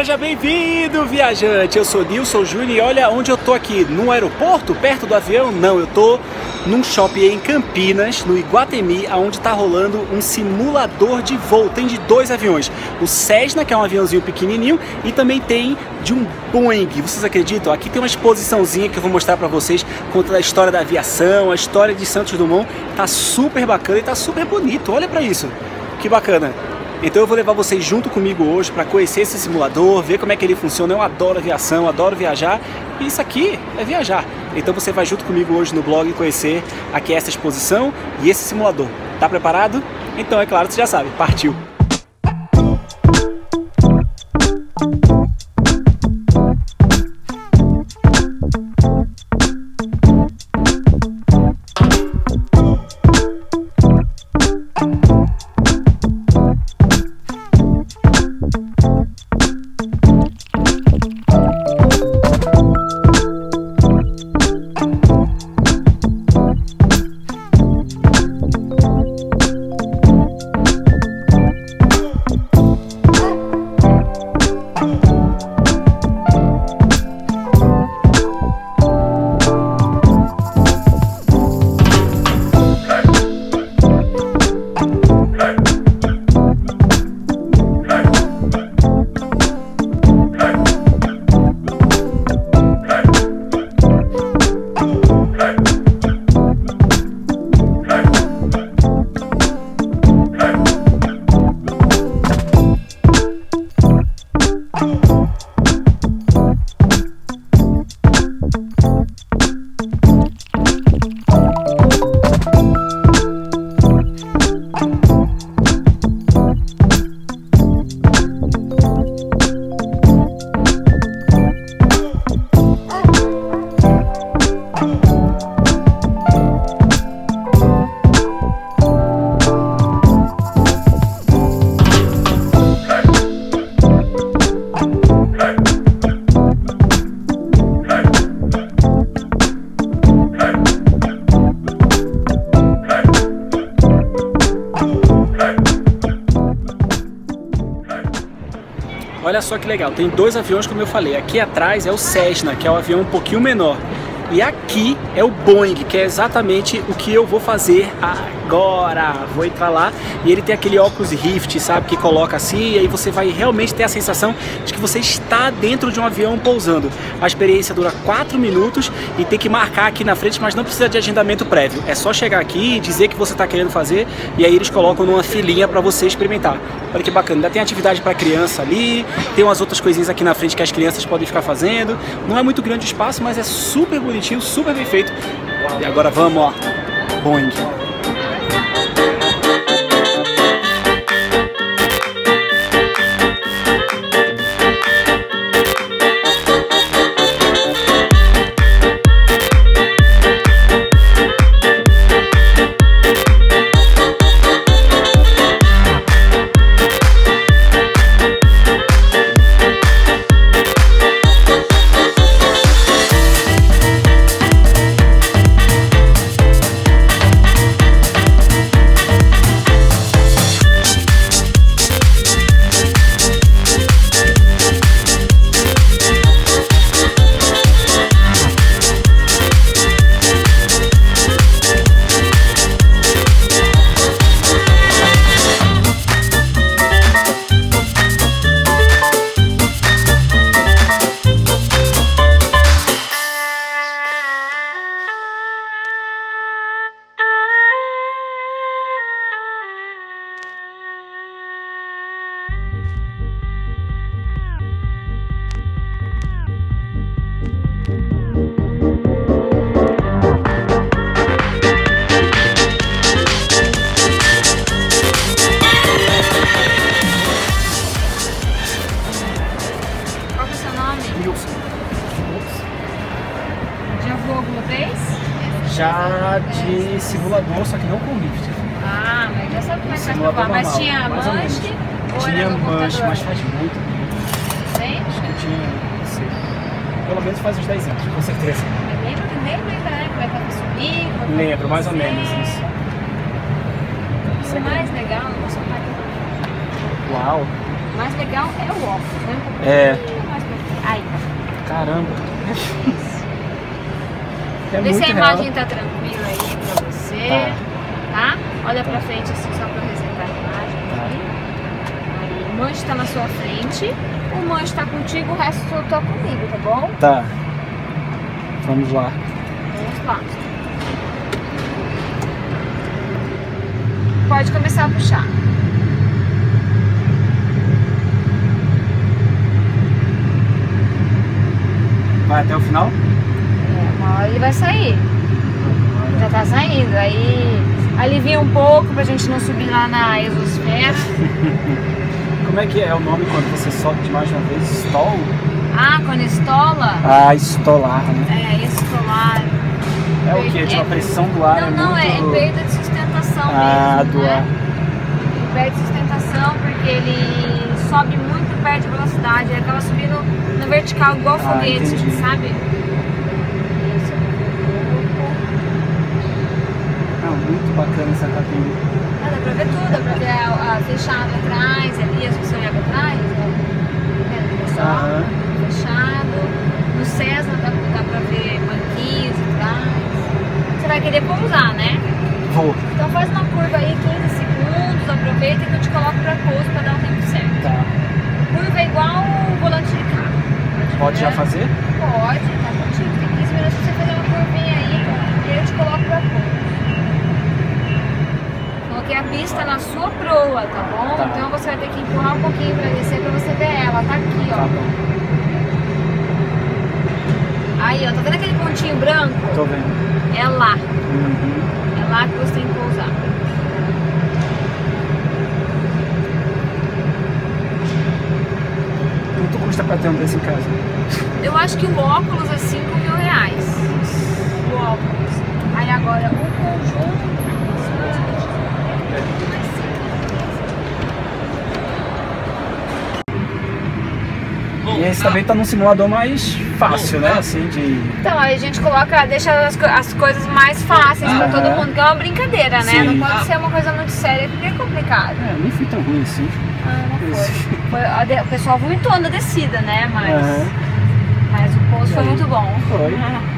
Seja bem-vindo, viajante! Eu sou Nilson Júnior e olha onde eu tô aqui, num aeroporto, perto do avião? Não, eu tô num shopping em Campinas, no Iguatemi, onde tá rolando um simulador de voo. Tem de dois aviões, o Cessna, que é um aviãozinho pequenininho, e também tem de um Boeing. Vocês acreditam? Aqui tem uma exposiçãozinha que eu vou mostrar pra vocês, contando a história da aviação, a história de Santos Dumont. Tá super bacana e tá super bonito, olha pra isso, que bacana! Então eu vou levar vocês junto comigo hoje para conhecer esse simulador, ver como é que ele funciona. Eu adoro aviação, adoro viajar e isso aqui é viajar. Então você vai junto comigo hoje no blog conhecer aqui essa exposição e esse simulador. Tá preparado? Então é claro, você já sabe, partiu! Olha só que legal, tem dois aviões como eu falei. Aqui atrás é o Cessna, que é um avião um pouquinho menor. E aqui é o Boeing, que é exatamente o que eu vou fazer agora. Vou entrar lá e ele tem aquele óculos Rift, sabe, que coloca assim, e aí você vai realmente ter a sensação de que você está dentro de um avião pousando. A experiência dura 4 minutos e tem que marcar aqui na frente, mas não precisa de agendamento prévio. É só chegar aqui e dizer que você está querendo fazer e aí eles colocam numa filinha para você experimentar. Olha que bacana, ainda tem atividade para criança ali, tem umas outras coisinhas aqui na frente que as crianças podem ficar fazendo. Não é muito grande o espaço, mas é super bonitinho, super bem feito. E agora vamos, ó, Boeing. Já de simulador, só que não com lift. Ah, mas já sabe como é que faz pra voar. Mas tinha manche? Tinha manche, mas faz muito tempo. Tem? Acho que tinha, não sei. Pelo menos faz uns 10 anos, com certeza. Lembra, né? Como é que vai subir? Lembro, mais ou menos isso. O mais legal, não vou soltar aqui. Uau! O mais legal é o óculos, né? É. Aí. Caramba. Vê se a imagem tá tranquila aí pra você. Tá? Olha pra frente assim, só pra eu resetar a imagem. Aí, o manche tá na sua frente. O manche tá contigo, o resto eu tô comigo, tá bom? Tá. Vamos lá. Vamos lá. Pode começar a puxar. Vai até o final? Uma hora ele vai sair. Já tá saindo. Aí alivia um pouco pra gente não subir lá na exosfera. Como é que é o nome quando você sobe de mais de uma vez? Stall? Ah, quando estola? Ah, estolar, né? É, estolar. É o quê? Tipo, a pressão do ar Não, é muito... é perda de sustentação mesmo, do ar. Ele perde sustentação porque ele sobe muito e perde velocidade. Ele acaba subindo no vertical igual foguete, sabe? Muito bacana essa cabine. Ah, dá pra ver tudo, dá pra ver a fechada atrás, ali, se você olhar pra trás, só fechado. No Cessna dá pra ver banquinhos atrás. Você vai querer pousar, né? Vou. Então faz uma curva aí, 15 segundos, aproveita que eu te coloco pra pouso pra dar o tempo certo. Tá. Curva é igual o volante de carro. Pode já fazer? Pode, tá contigo. Tem 15 minutos pra você fazer uma curvinha aí e eu te coloco pra pouso. Coloquei a pista na sua proa, tá bom? Tá. Então você vai ter que empurrar um pouquinho pra descer pra você ver ela. Tá aqui, ó. Tá bom. Aí, ó. Tá vendo aquele pontinho branco? Tô vendo. É lá. É lá que você tem que pousar. Quanto custa pra ter um desse em casa? Eu acho que o óculos é R$5.000. O óculos. Aí agora o conjunto. E esse também tá num simulador mais fácil, né? Assim, de... Então, aí a gente coloca, deixa as coisas mais fáceis pra todo mundo, que é uma brincadeira, né? Sim. Não pode ser uma coisa muito séria, porque é complicado. É, nem fui tão ruim assim. Ah, não foi. O pessoal vomitou na descida, né? Mas o pouso foi muito bom. Foi.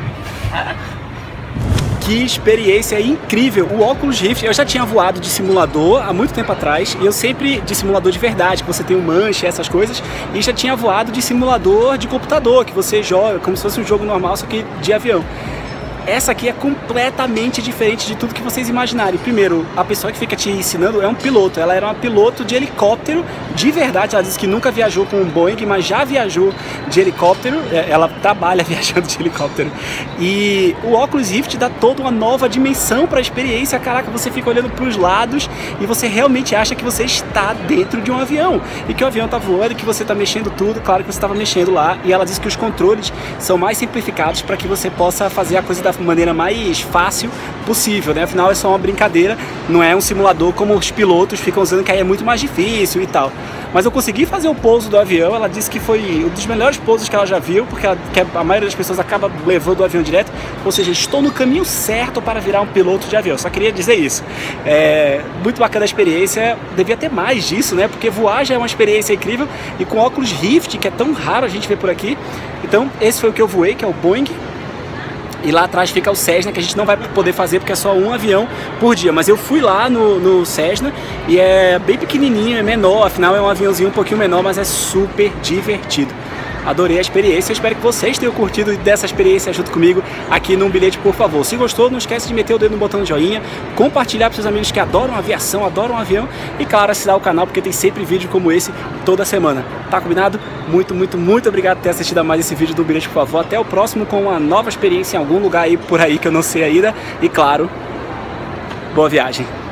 Que experiência incrível! O Oculus Rift, eu já tinha voado de simulador há muito tempo atrás, e eu sempre, de simulador de verdade, que você tem um manche, essas coisas, e já tinha voado de simulador de computador, que você joga como se fosse um jogo normal, só que de avião. Essa aqui é completamente diferente de tudo que vocês imaginarem. Primeiro, a pessoa que fica te ensinando é um piloto. Ela era uma piloto de helicóptero de verdade. Ela disse que nunca viajou com um Boeing, mas já viajou de helicóptero. Ela trabalha viajando de helicóptero. E o Oculus Rift dá toda uma nova dimensão para a experiência. Caraca, você fica olhando para os lados e você realmente acha que você está dentro de um avião. E que o avião está voando e que você está mexendo tudo. Claro que você estava mexendo lá. E ela disse que os controles são mais simplificados para que você possa fazer a coisa da maneira mais fácil possível, né? Afinal é só uma brincadeira, não é um simulador como os pilotos ficam usando, que aí é muito mais difícil e tal. Mas eu consegui fazer o pouso do avião. Ela disse que foi um dos melhores pousos que ela já viu, porque a maioria das pessoas acaba levando o avião direto. Ou seja, estou no caminho certo para virar um piloto de avião. Só queria dizer isso. Muito bacana a experiência. Devia ter mais disso, né? Porque voar já é uma experiência incrível. E com óculos Rift, que é tão raro a gente ver por aqui. Então, esse foi o que eu voei, que é o Boeing. E lá atrás fica o Cessna, que a gente não vai poder fazer porque é só um avião por dia. Mas eu fui lá no Cessna e é bem pequenininho, é menor. Afinal é um aviãozinho um pouquinho menor, mas é super divertido. Adorei a experiência, eu espero que vocês tenham curtido dessa experiência junto comigo aqui no Bilhete, por favor. Se gostou, não esquece de meter o dedo no botão de joinha, compartilhar para seus amigos que adoram aviação, adoram avião e, claro, assinar o canal, porque tem sempre vídeo como esse toda semana. Tá combinado? Muito, muito, muito obrigado por ter assistido a mais esse vídeo do Bilhete, por favor. Até o próximo com uma nova experiência em algum lugar aí por aí que eu não sei ainda. E, claro, boa viagem!